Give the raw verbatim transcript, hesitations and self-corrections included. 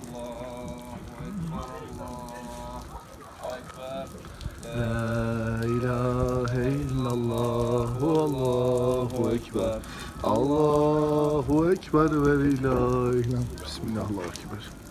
La ilahe illallah, Allahu ekber. Allahu ekber ve la ilahe. Bismillahirrahmanirrahim.